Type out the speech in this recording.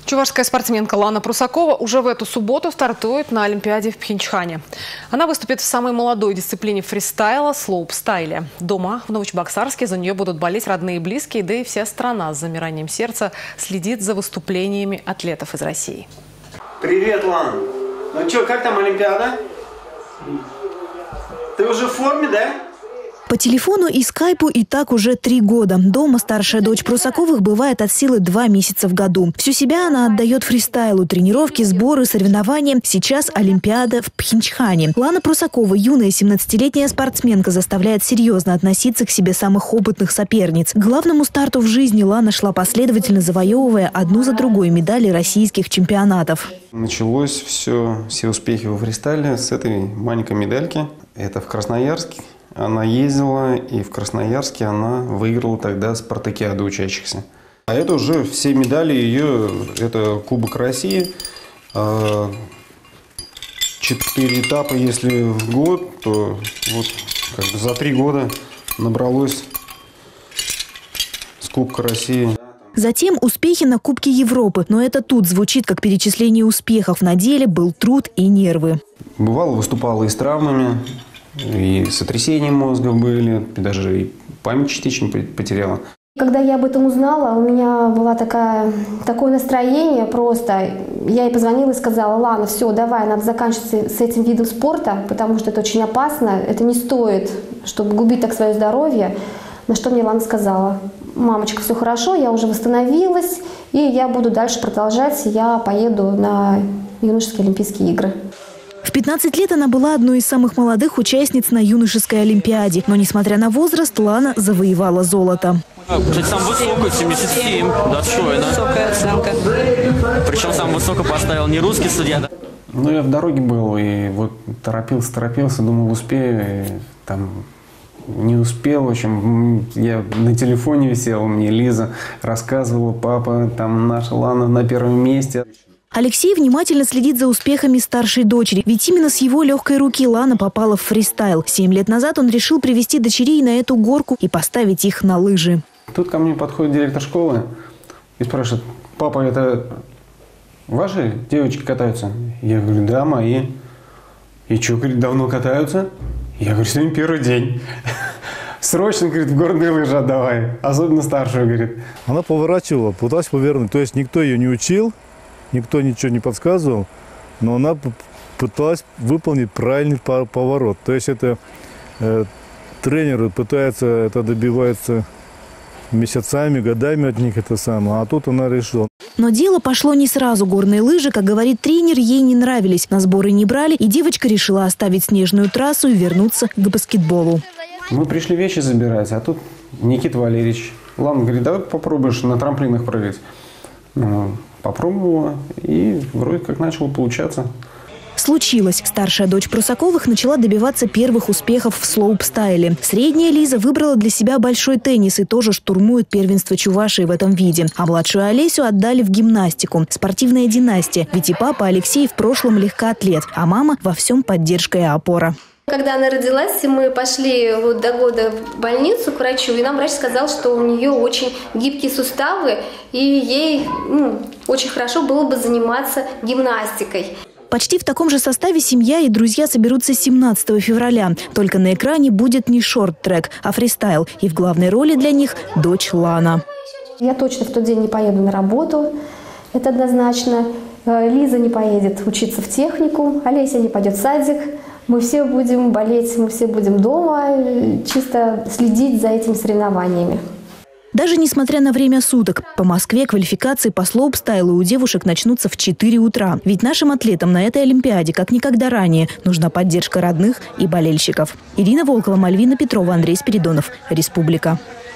Чувашская спортсменка Лана Прусакова уже в эту субботу стартует на Олимпиаде в Пхенчхане. Она выступит в самой молодой дисциплине фристайла – слоупстайле. Дома в Новочебоксарске за нее будут болеть родные и близкие, да и вся страна с замиранием сердца следит за выступлениями атлетов из России. Привет, Лана. Ну что, как там Олимпиада? Ты уже в форме, да? По телефону и скайпу и так уже 3 года. Дома старшая дочь Прусаковых бывает от силы 2 месяца в году. Всю себя она отдает фристайлу. Тренировки, сборы, соревнования. Сейчас Олимпиада в Пхенчхане. Лана Прусакова, юная 17-летняя спортсменка, заставляет серьезно относиться к себе самых опытных соперниц. К главному старту в жизни Лана шла последовательно, завоевывая одну за другой медали российских чемпионатов. Началось все успехи во фристайле с этой маленькой медальки. Это в Красноярске. Она ездила, и в Красноярске она выиграла тогда спартакиаду учащихся. А это уже все медали ее, это Кубок России. 4 этапа, если в год, то вот как бы за 3 года набралось с Кубка России. Затем успехи на Кубке Европы. Но это тут звучит как перечисление успехов. На деле был труд и нервы. Бывало, выступала и с травмами. И сотрясения мозга были, даже и память частично потеряла. Когда я об этом узнала, у меня было такое настроение просто. Я ей позвонила и сказала: Лана, все, давай, надо заканчивать с этим видом спорта, потому что это очень опасно, это не стоит, чтобы губить так свое здоровье. На что мне Лана сказала: мамочка, все хорошо, я уже восстановилась, и я буду дальше продолжать, я поеду на юношеские Олимпийские игры. В 15 лет она была одной из самых молодых участниц на юношеской Олимпиаде. Но, несмотря на возраст, Лана завоевала золото. Кстати, самый высокий, 77, достойно. Высокая оценка. Причем самый высокий поставил не русский судья. Да? Ну, я в дороге был, и вот торопился, думал, успею, и там не успел. В общем, я на телефоне висел, мне Лиза рассказывала: папа, там наша Лана на первом месте. Алексей внимательно следит за успехами старшей дочери. Ведь именно с его легкой руки Лана попала в фристайл. 7 лет назад он решил привести дочерей на эту горку и поставить их на лыжи. Тут ко мне подходит директор школы и спрашивает: папа, это ваши девочки катаются? Я говорю: да, мои. И что, говорит, давно катаются? Я говорю: сегодня первый день. Срочно, говорит, в горные лыжи отдавай. Особенно старшую, говорит. Она поворачивала, пыталась повернуть. То есть никто ее не учил. Никто ничего не подсказывал, но она пыталась выполнить правильный поворот. То есть это тренер пытается, это добивается месяцами, годами от них это самое, а тут она решила. Но дело пошло не сразу. Горные лыжи, как говорит тренер, ей не нравились. На сборы не брали, и девочка решила оставить снежную трассу и вернуться к баскетболу. Мы пришли вещи забирать, а тут Никита Валерьевич. Ладно, говорит, давай попробуешь на трамплинах прыгать. Попробовала, и вроде как начало получаться. Случилось. Старшая дочь Прусаковых начала добиваться первых успехов в слоупстайле. Средняя Лиза выбрала для себя большой теннис и тоже штурмует первенство Чувашии в этом виде. А младшую Олесю отдали в гимнастику. Спортивная династия. Ведь и папа Алексей в прошлом легкоатлет, а мама во всем поддержка и опора. Когда она родилась, мы пошли до года в больницу к врачу, и нам врач сказал, что у нее очень гибкие суставы, и ей очень хорошо было бы заниматься гимнастикой. Почти в таком же составе семья и друзья соберутся 17 февраля. Только на экране будет не шорт-трек, а фристайл. И в главной роли для них дочь Лана. Я точно в тот день не поеду на работу, это однозначно. Лиза не поедет учиться в технику, Олеся не пойдет в садик. Мы все будем болеть, мы все будем дома, чисто следить за этими соревнованиями. Даже несмотря на время суток, по Москве квалификации по слоупстайлу у девушек начнутся в 4 утра. Ведь нашим атлетам на этой Олимпиаде, как никогда ранее, нужна поддержка родных и болельщиков. Ирина Волкова, Мальвина Петрова, Андрей Спиридонов. Республика.